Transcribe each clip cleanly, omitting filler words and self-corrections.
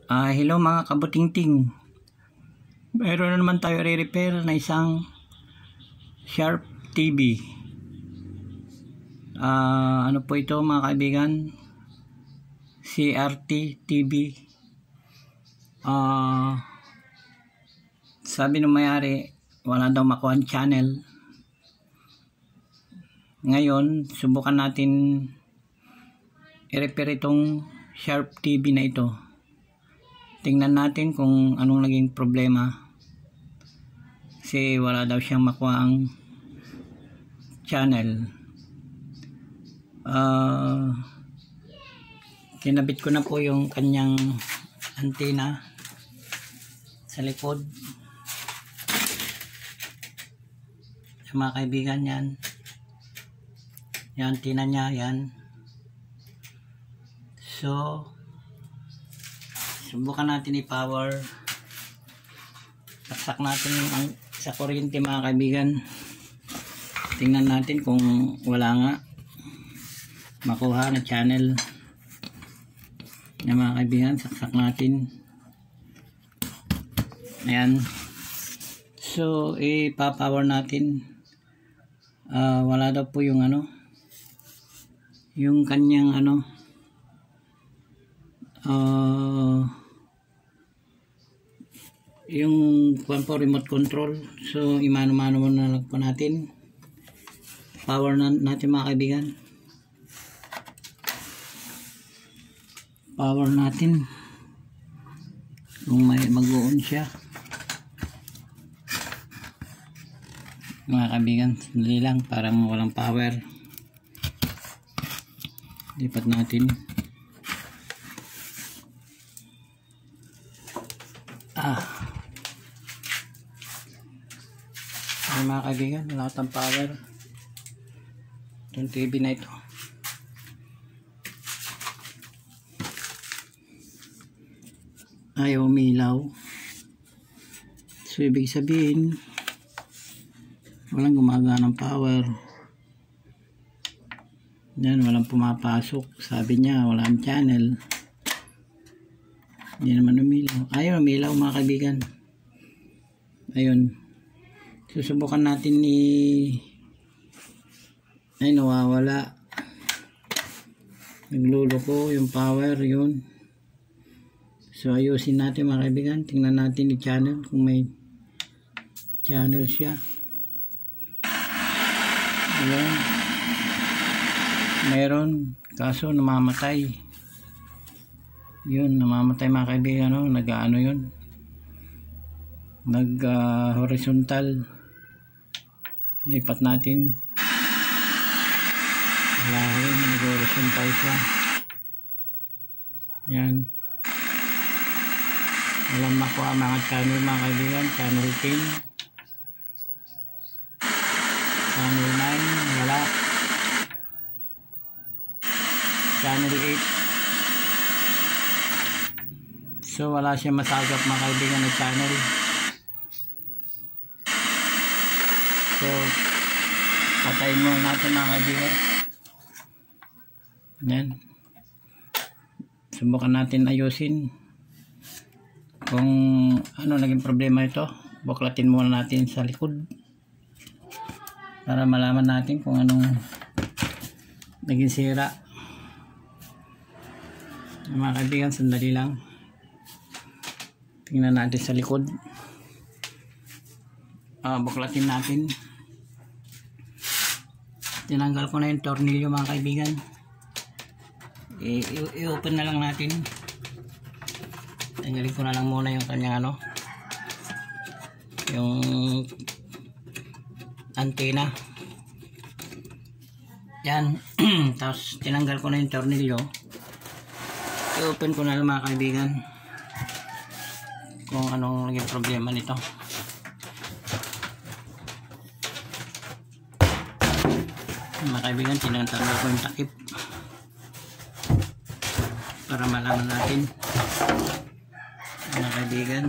Hello mga kabutingting. Mayroon na naman tayo re-repair na isang Sharp TV. Ano po ito mga kaibigan? CRT TV. Sabi ng may-ari, wala daw makuha ang channel. Ngayon, subukan natin i-repair itong Sharp TV na ito. Tingnan natin kung anong naging problema. Kasi wala daw siyang makuha ang channel. Kinabit ko na po yung kanyang antena sa likod. Sa mga kaibigan, yan. Yung antena niya, yan. So, subukan natin i-power. Saksak natin sa kuryente mga kaibigan. Tingnan natin kung wala nga makuha na channel. Yan mga kaibigan, saksak natin. Ayan. So, ipa-power natin. Wala daw po yung yung kanyang yung remote control. So imano-mano na lang po natin. Power natin mga kaibigan. Power natin kung may mag-on siya. Mga kaibigan, sandali lang, parang walang power. Lipat natin. Ay mga kaibigan, wala tang power itong TV na ito. Ayaw umilaw. So ibig sabihin walang gumagana ng power. Yan, walang pumapasok. Sabi niya walang channel. Hindi naman umilaw. Ayaw umilaw mga kaibigan. Ayun. Susubukan natin ay nawawala. Nagluloko yung power, yun. So ayusin natin mga kaibigan. Tingnan natin yung channel kung may channel siya. Ayan. Meron, kaso namamatay. Yun, namamatay mga kaibigan. Nag-ano yun, horizontal. Lipat natin. Wala rin, nag-horizontal siya. Yan. Walang makuha mga channel mga kaibigan. Channel 10, channel 9, wala. Channel 8. So wala siya masagap mga kaibigan na channel. So patayin muna natin mga kaibigan. Yan. Subukan natin ayusin kung ano naging problema ito. Buklatin muna natin sa likod para malaman natin kung anong naging sira. Mga kaibigan, sandali lang. Tingnan natin sa likod. Buklatin natin. Tinanggal ko na yung tornilyo mga kaibigan. I-open na lang natin. Tanggalin ko na lang muna yung kanyang yung antena. Yan. Tapos tinanggal ko na yung tornilyo. I-open ko na lang mga kaibigan kung anong naging problema nito. Mga kaibigan, tinatanggal ko yung takip para malaman natin mga kaibigan.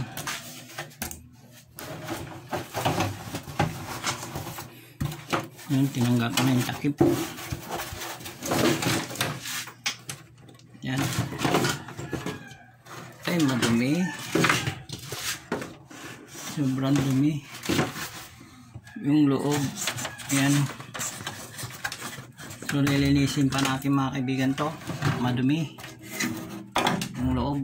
Yan, tinanggal ko na yung takip. Yan. Ay, madumi. Sobrang dumi. Yung loob. Yan. So, lilinisin pa natin mga kaibigan to. Madumi. Yung loob.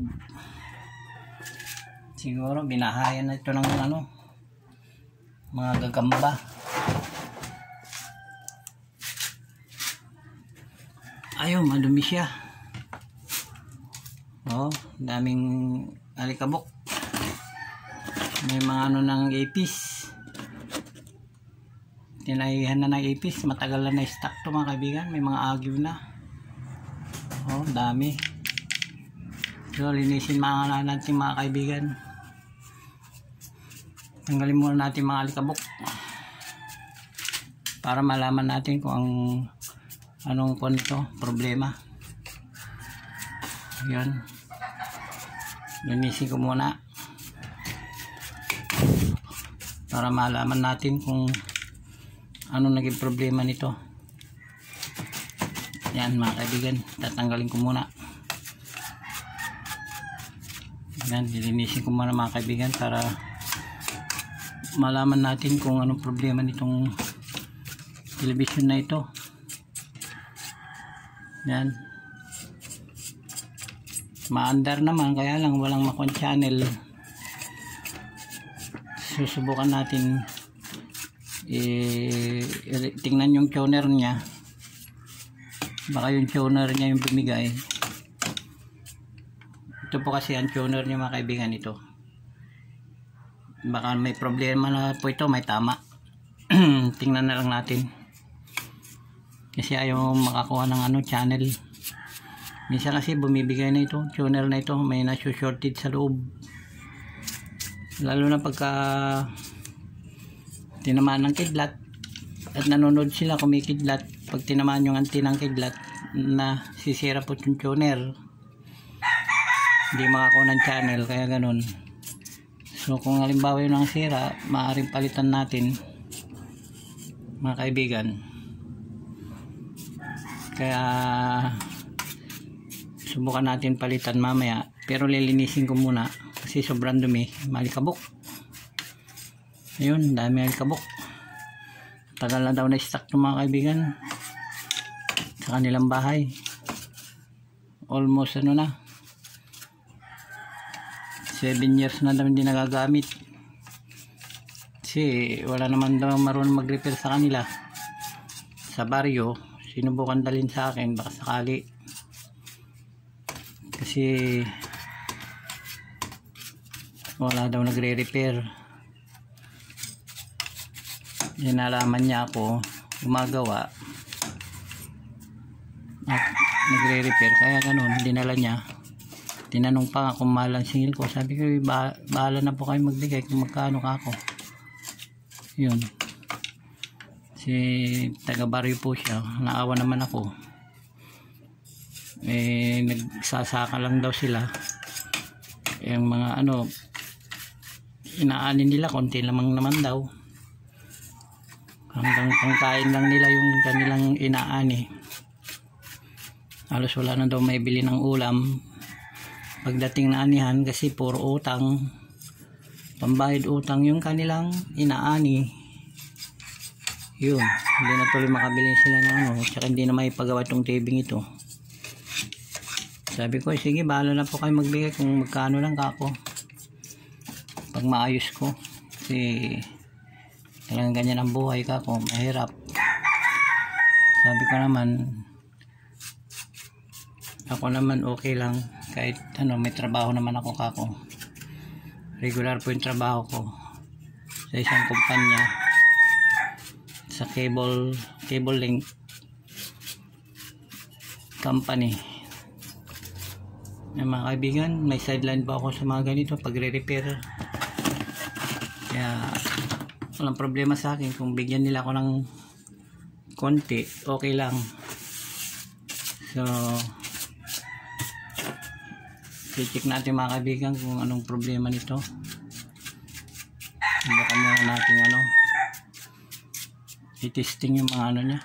Siguro, binahayan na ito ng ano, mga gagamba. Ayun, madumi siya. Oh, daming alikabok. May mga ano ng ipis. Tinahihan na ng ipis. Matagal na na-stock to mga kaibigan. May mga agyo na. Oh, dami. So, linisin mga natin mga kaibigan. Tanggalin muna natin mga alikabok. Para malaman natin kung anong problema. Yan. Linisin ko muna. Para malaman natin kung anong naging problema nito. Yan mga kaibigan. Tatanggalin ko muna. Yan. Linisin ko muna mga kaibigan para malaman natin kung anong problema nitong television na ito. Yan. Maandar naman, kaya lang walang makon channel. Susubukan natin tingnan yung tuner niya. Baka yung tuner niya yung bumigay. Ito po kasi ang tuner niya mga kaibigan ito. Baka may problema na po ito, may tama. Tingnan na lang natin. Kasi ayaw makakuha ng channel. Minsan kasi bumibigay na ito, tuner na ito, may nasushorted sa loob. Lalo na pagka tinamaan ng kidlat at nanonood sila kumikidlat. Pag tinamaan yung antena ng kidlat na sisira po yung tuner, hindi makakuha ng channel, kaya ganun. So kung halimbawa yun ang sira, maaaring palitan natin mga kaibigan. Kaya subukan natin palitan mamaya, pero lilinisin ko muna kasi sobrang dumi, malikabok. Ayun, dami alikabok. Tagal na daw na stock ng mga kaibigan sa kanilang bahay. Almost 7 years na daw hindi nagagamit kasi wala naman daw marunong mag-repair sa kanila sa baryo. Sinubukan dalhin sa akin, baka sakali, kasi wala daw nagre-repair. Nalaman niya ako gumagawa at nagre-repair, kaya ganun, dinala niya. Tinanong pa nga kung mahal ang singil ko. Sabi ko, bahala na po kayo magbigay kung magkano ka ako. Yun. Si taga baryo po siya, naawa naman ako. Nagsasaka lang daw sila. Yung mga inaanin nila, konti lamang naman daw. Hanggang pangkain lang nila yung kanilang inaani. Halos wala na daw may bili ng ulam pagdating na anihan, kasi puro utang, pambayad utang yung kanilang inaani. Yun, hindi na tuloy makabili sila ng tsaka hindi na may pagawa itong tubing ito. Sabi ko, sige, bahala na po kayo magbigay kung magkano lang kako pag maayos ko, kasi talagang ganyan ang buhay kako, mahirap. Sabi ko naman, ako naman okay lang, kahit may trabaho naman ako kako, regular po yung trabaho ko sa isang kumpanya sa cable link company. Mga kaibigan, may sideline pa ako sa mga ganito pagre-repair, kaya walang problema sa akin kung bigyan nila ako ng konti, okay lang. So i-check natin mga kaibigan kung anong problema nito. Baka muna natin i-testing yung mga niya,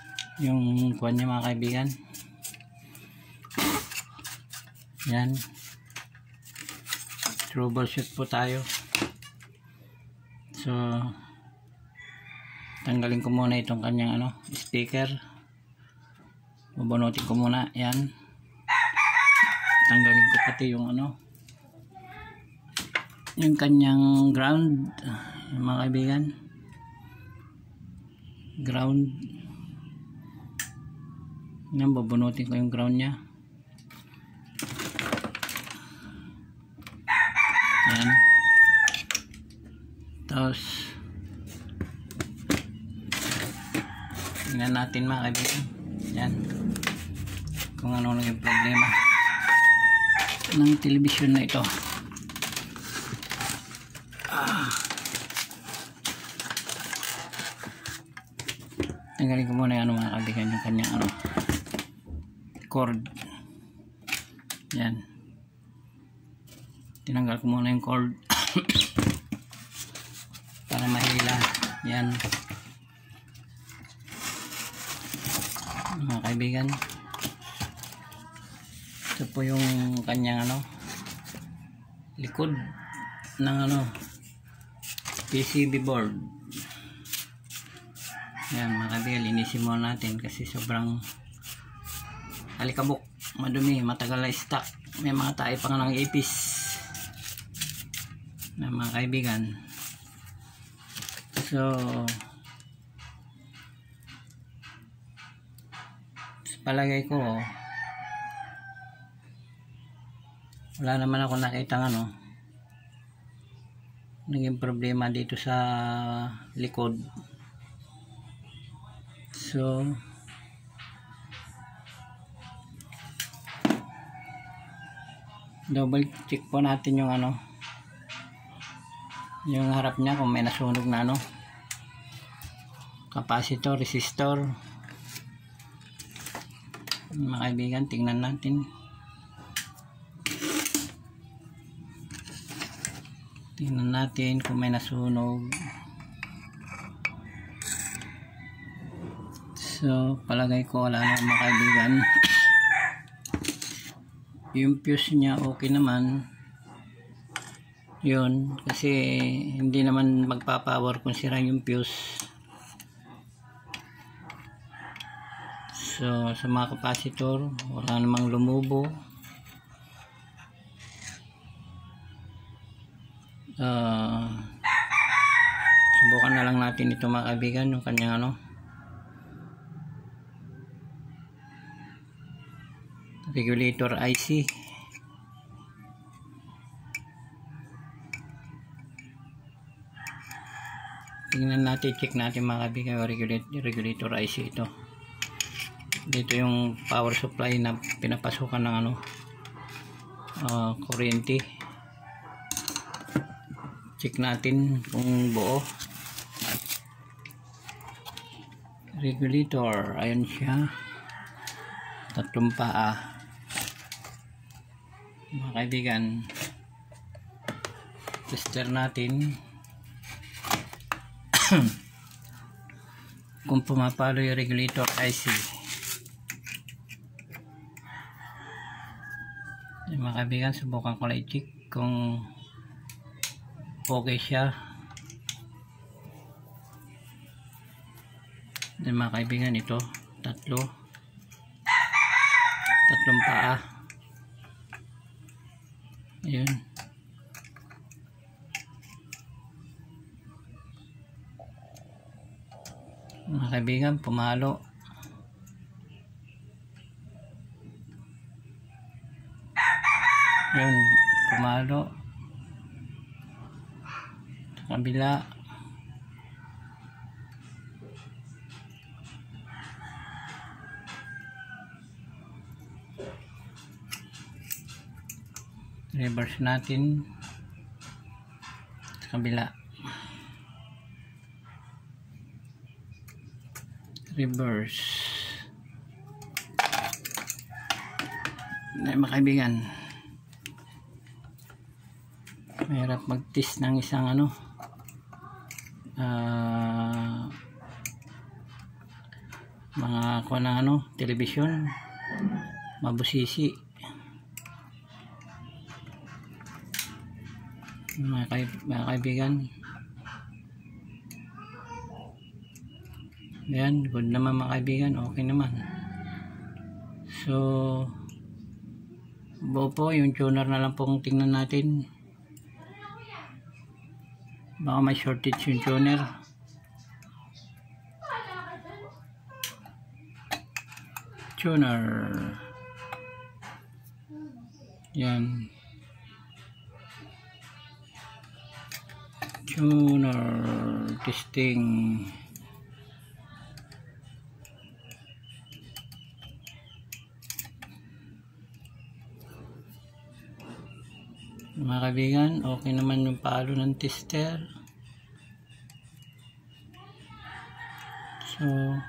yung kuwan niya mga kaibigan. Yan. troubleshoot po tayo. So tanggalin ko muna itong kanyang speaker. Bubunutin ko muna yan. Tanggalin ko pati yung yung kanyang ground, mga kaibigan, ground. Yan, bubunutin ko yung ground nya. Yan. Tapos tingnan natin, mga kaibigan, yan, kung ano naging problema ng television na ito. Tanggalin ko muna yung mga kaibigan, yung kanyang cord. Yan, tinanggal ko muna yung cord para mahila. Yan, mga kaibigan, ito po yung kanyang likod ng PCB board. Yan, mga kaibigan, linisin muna natin kasi sobrang alikabok, madumi, matagal na stock, may mga tayo pa nga ng ipis na, mga kaibigan. So palagay ko wala naman ako nakita naging problema dito sa likod. So double check po natin yung yung harap niya kung may nasunog na capacitor, resistor. Mga kaibigan, tingnan natin. Tingnan natin kung may nasunog. So palagay ko wala na, mga kaibigan. Yung fuse niya okay naman. Yun, kasi hindi naman magpapower kung sira yung fuse. So sa mga capacitor wala namang lumubo. Subukan na lang natin ito, mga kaibigan, yung kanyang regulator IC. Tingnan natin, check natin, mga kaibigan, regulator IC ito. Dito yung power supply na pinapasukan ng kuryente. Check natin kung buo. Regulator, ayun siya, 3 paa, mga kaibigan. Tester natin kung pumapalo yung regulator IC. Mga kaibigan, subukan ko lang i-check kung okay siya. Then, mga kaibigan, ito 3 paa. Ayun. Mga kaibigan, pumalo. Yun, pumalo. Sa kabila. Reverse natin. Sa kabila. Reverse. Mga kaibigan, mahirap mag-test ng isang mga television, mabusisi. mga kaibigan. Yan, good naman mga kaibigan, okay naman. So buo po yung tuner na lang pong tingnan natin, baka may shortage yung tuner. Yan, tuner testing. Mga kaibigan, okay naman yung palo ng tester. So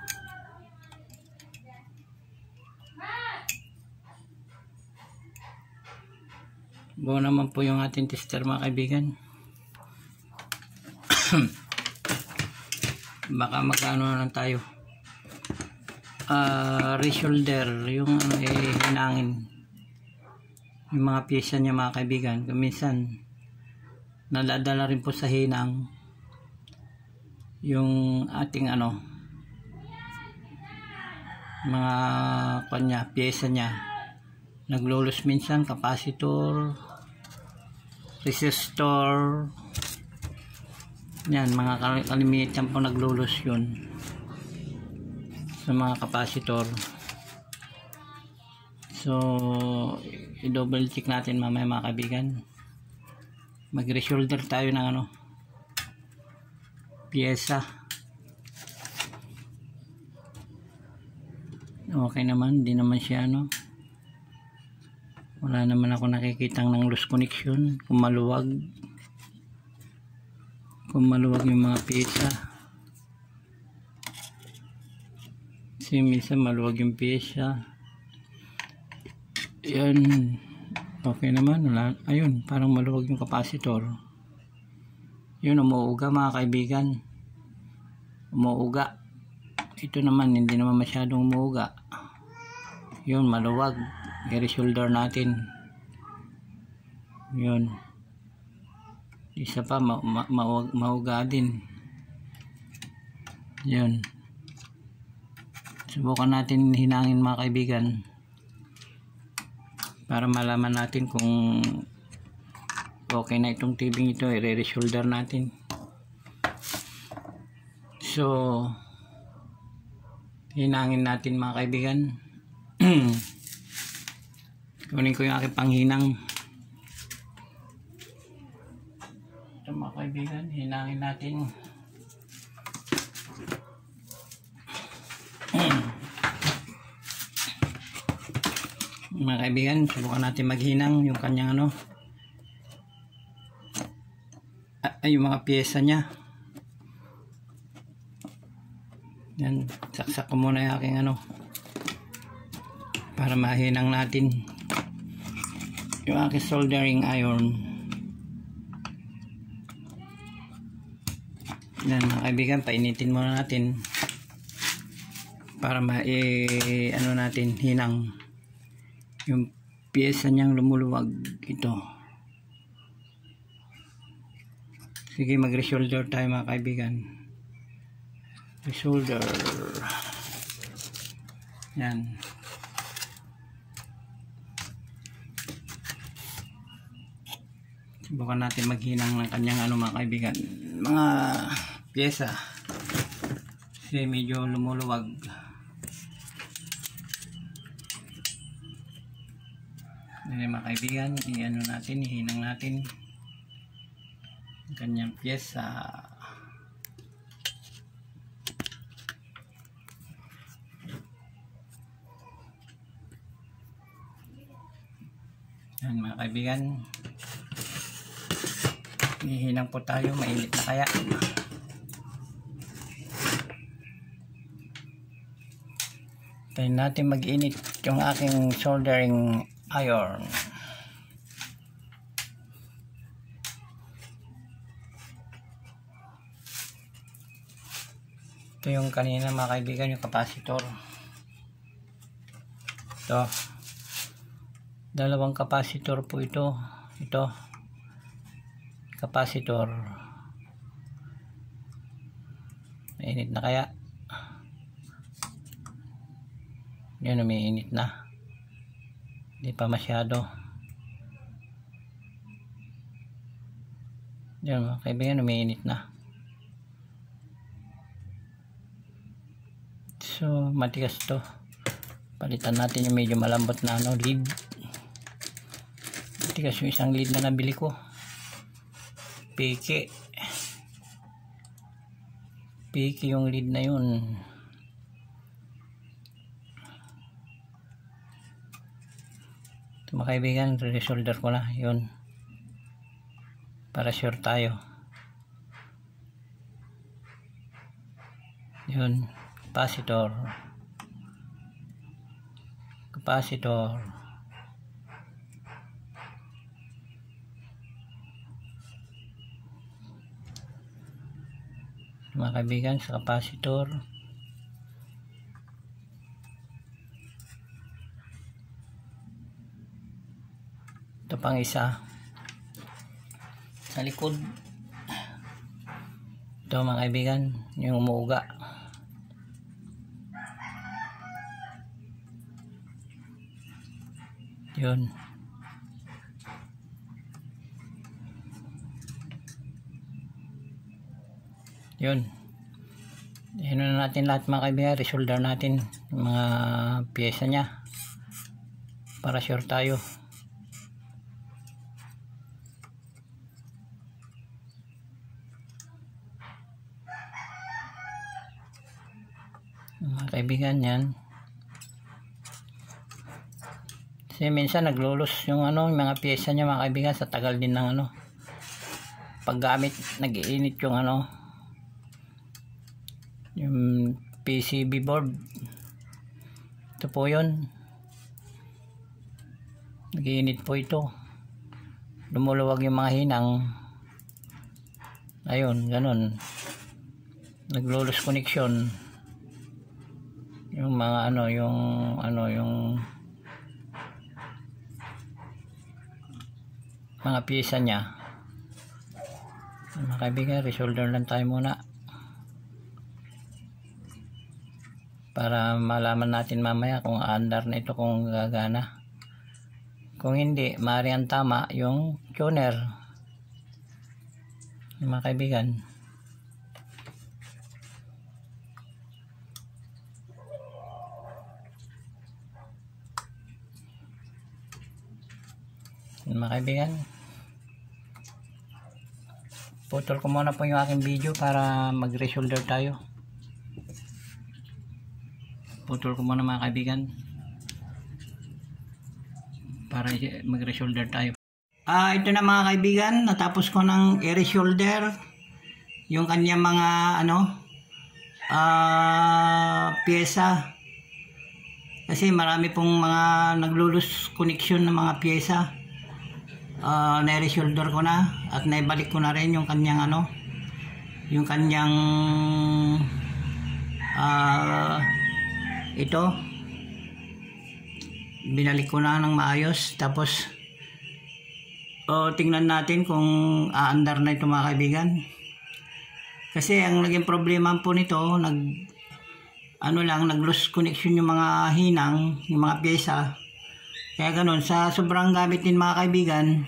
buo naman po yung ating tester mga kaibigan. Baka magkano lang tayo, reshoulder yung hinangin yung mga pyesa niya mga kaibigan. Minsan nadadala rin po sa hinang yung ating mga kanya pyesa niya, naglulos minsan, capacitor, resistor, yan mga kalimitan po naglulos yun sa mga capacitor. So i-double check natin mamaya mga kaibigan. Mag-reshoulder tayo ng pyesa. Okay naman, di naman siya wala naman ako nakikitang ng loose connection. Kung maluwag yung mga pyesa, kasi minsan maluwag yung pyesa. Yan, okay naman. Wala, ayun, parang maluwag yung capacitor. Yun, umuuga mga kaibigan, umuuga. Ito naman hindi naman masyadong umuuga. Yun, maluwag. I-reshoulder natin. Yun, isa pa mauga din. Yun, subukan natin hinangin mga kaibigan para malaman natin kung okay na itong tubing ito. I-reshoulder natin. So hinangin natin mga kaibigan. Kunin ko yung aking panghinang. Ito mga kaibigan, hinangin natin. Mga kaibigan, subukan natin maghinang yung kanyang yung mga pyesa niya. Yan, saksak ko muna yung aking para mahinang natin yung aking soldering iron. Yan mga kaibigan, painitin muna natin para natin hinang yung pyesa niyang lumuluwag ito. Sige, mag-reshoulder tayo mga kaibigan. Reshoulder. Yan. Subukan natin maghinang ng kanyang mga kaibigan, mga pyesa, kasi medyo lumuluwag. Yan mga kaibigan, natin, ihinang natin ang kanyang pyesa. Yan mga kaibigan, hihinang po tayo. Mainit na kaya. Tayo natin mag-init yung aking soldering iron. Ito yung kanina mga kaibigan, yung capacitor. Ito, dalawang capacitor po ito. capacitor. Mainit na kaya? Yun, umiinit na. Hindi pa masyado. Yun mga kaibigan, umiinit na. So matigas to. Palitan natin yung medyo malambot na lead. Matigas yung isang lead na nabili ko. Piki yung lead na yun. Ito mga kaibigan, resolder ko na yun para sure tayo. Yun, capacitor mga kaibigan, sa capacitor. Ito pang isa sa likod. Ito mga kaibigan, yung umuuga. Yun. Yun. Ano na natin lahat mga kaibigan, resolder natin yung mga pyesa nya para sure tayo. Mga kaibigan, yan. Kasi minsan naglulos yung yung mga pyesa nya mga kaibigan sa tagal din ng paggamit, nag-iinit yung yung PCB board. Ito po yun, nag-iinit po ito, lumuluwag yung mga hinang. Ayun, ganun, naglulos connection yung mga yung mga pyesa nya. Mga kaibigan, resolder lang tayo muna para malaman natin mamaya kung aandar na ito, kung gagana. Kung hindi, maaari ang tama yung tuner. Mga kaibigan, putol ko muna po yung aking video para mag-resolder tayo. Putol ko muna mga kaibigan para mag-resolder tayo. Ito na mga kaibigan, natapos ko ng i-resolder yung kanyang mga pyesa. Kasi marami pong mga naglulus connection ng mga pyesa. Na-resolder ko na at naibalik ko na rin yung kanyang yung kanyang ito, binalik ko na ng maayos. Tapos tingnan natin kung aandar na ito mga kaibigan. Kasi ang naging problema po nito, nag-loose connection yung mga hinang, yung mga pyesa. Kaya ganun, sa sobrang gamit din mga kaibigan,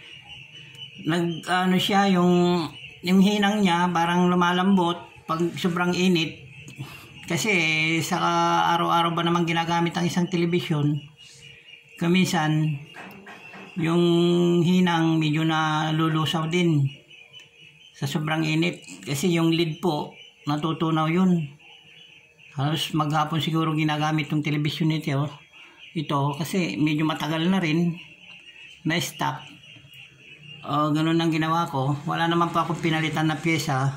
siya, yung hinang niya parang lumalambot pag sobrang init. Kasi sa araw-araw ba naman ginagamit ang isang telebisyon, kaminsan yung hinang medyo nalulusaw din sa sobrang init. Kasi yung lead po, natutunaw yun. Halos maghapon siguro ginagamit yung telebisyon ito kasi medyo matagal na rin na stock. Ganun ang ginawa ko. Wala naman po ako pinalitan na pyesa.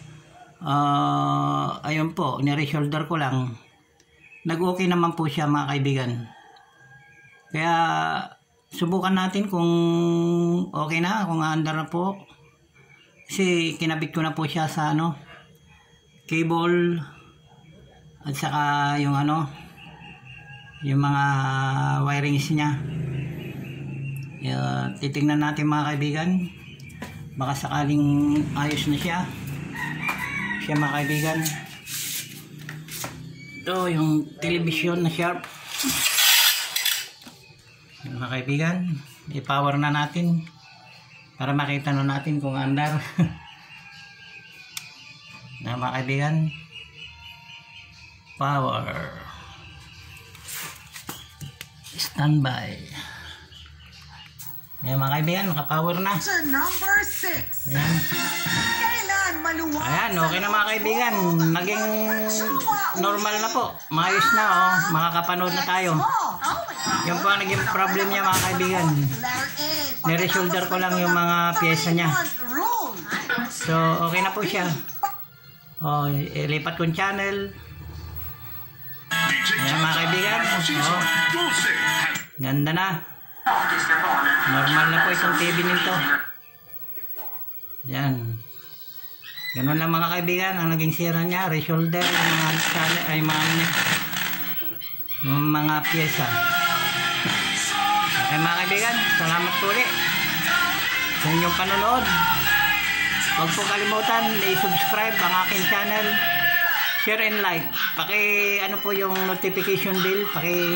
Ayun po, ni-resolder ko lang. Nag-okay naman po siya mga kaibigan. Kaya subukan natin kung okay na, kung aandar na po. Kasi kinabit ko na po siya sa cable at saka yung yung mga wirings niya. Titingnan natin mga kaibigan baka sakaling ayos na siya mga kaibigan. Ito yung television na Sharp mga kaibigan. I-power na natin para makita na natin kung andar. Na mga kaibigan, power, standby. Yan mga kaibigan, naka-power na. Number 6. Ayan. Kailan maluwag? Ayan, okay na mga kaibigan. Naging normal na po. Maayos na, oh. Makakapanood na tayo. Yung po ang naging problem niya mga kaibigan. Niresolder ko lang yung mga pyesa niya. So, okay na po siya. Oh, ilipat ko yung channel. Ayan mga kaibigan. Oh, ganda na. Normal na po itong TV nito. Yan. Ganun lang mga kaibigan. Ang naging sira niya, resolder, yung mga channel, ay mga pyesa. Okay mga kaibigan, salamat po ulit sa inyong panonood. Huwag po kalimutan i-subscribe ang aking channel, share and like. Ano po yung notification bell,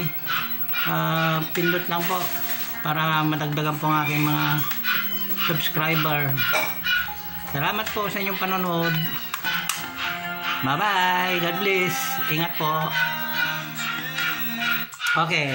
pindot lang po para madagdagan po ang aking mga subscriber. Salamat po sa inyong panonood. Bye bye, God bless, ingat po. Okay.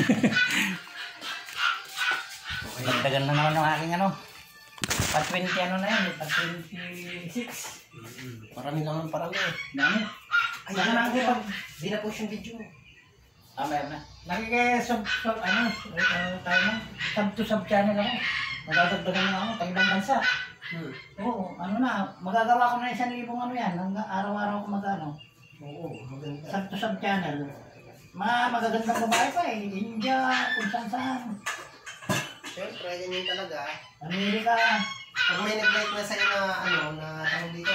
Dagdagan na naman ng aking pag 20 na yan, pag 26. Parami naman, parami. Dami. Ay, di na po yung video. Meron na. Nakikisub, tayo na. Sub to sub channel ako. Magdadagdagan na ako, pag-ibang bansa. Oo, magagawa ko na 1,000 yan. Araw-araw ko Oo, maganda. Sub to sub channel. Magagandang babae pa eh. India, kung saan-saan. Siyempre, ganyan talaga. Amerika. Pag may nag-like na sa'yo na tawag dito,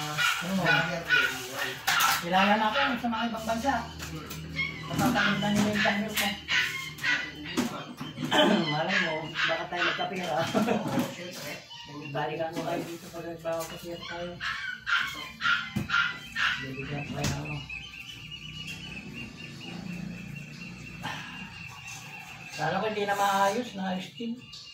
Kilala na ako sa mga ibang bansa. Matatagod na nila yung channel ko. Malay mo, baka tayo magkapira. Siyempre. Balikan ko kayo dito pag nagbawa ko siya tayo. Bibigyan ko kayo Kala ko hindi na maayos, naayos din.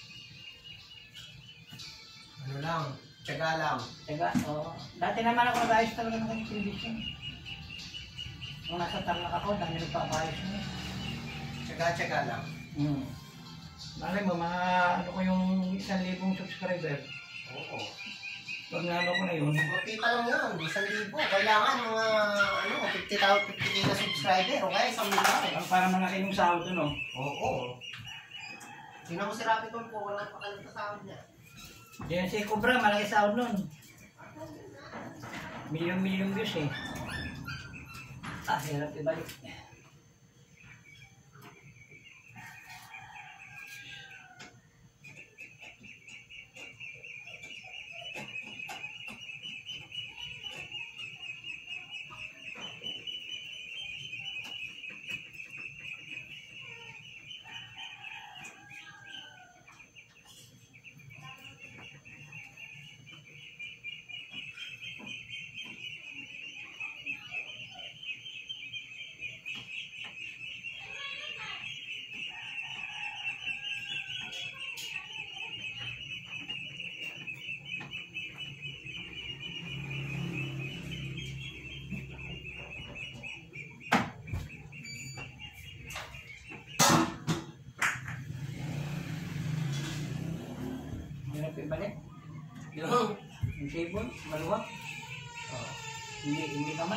Ano lang, tiyaga lang. Tiyaga, oo. Dati naman ako nag-ayos talaga ng kanyang television. Nung nasa tarnak ako, dahil nagpapayos mo. Tiyaga lang. Malay mo, ko yung 1,000 subscriber. Oo. Pag nalo ko na yun. Kita lang yan, 1,000. Kailangan mga 50K na subscriber o kaya 1,000,000. Para malaki yung sahod no? Oo. Tingnan mo si Rapitol po, wala pa kalang sahod niya. Diyan si Cobra, malaki sahod nun. Milyon views eh. Hirap ibalik. Ibalik. Yung table, maluwag. Hindi kamay.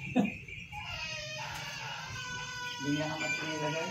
Hindi niya kamay nilagay.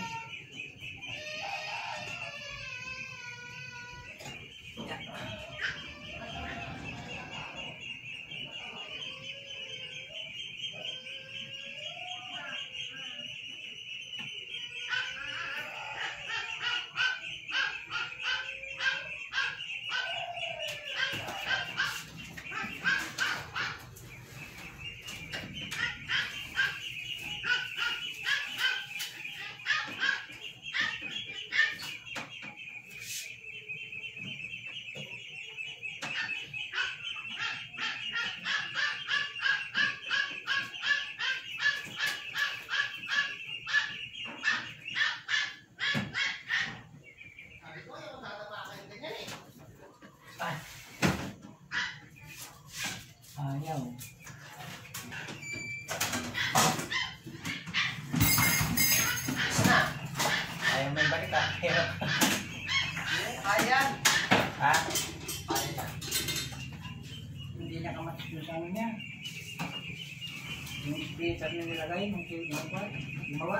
Ayan. Ha? Ayan. Hindi niya kamatch yung sa ano niya. Yung speaker niya nilagay, yung gumawa.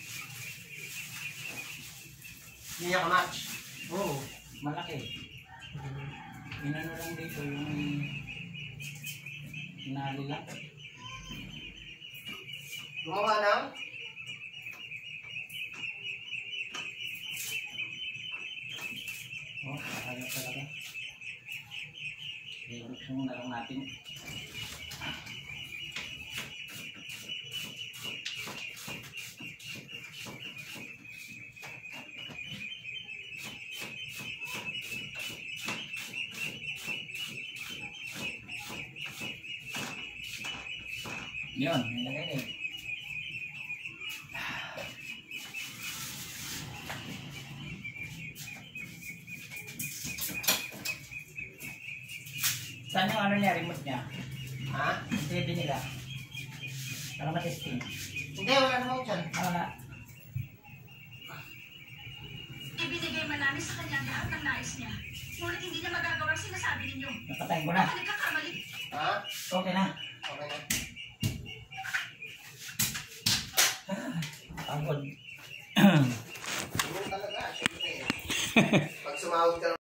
Hindi niya ka-match. Oo, malaki. Inano lang dito yung inali lang. Gumawa ng? Oh, ayos talaga. I-gusto muna lang natin. Yun, nilagay na eh. Saan yung ano niya, remote niya? Ha? Yung TV nila. Para matesting. Hindi, wala naman dyan. Wala. Ibinigay man namin sa kanya lahat ng nais niya. Ngunit hindi niya magagawa ang sinasabi ninyo. Napatayin ko na. Baka nagkakamali. Ha? Okay na. Okay na. Pagod. Ganun talaga, syempre. Pag sumahod ka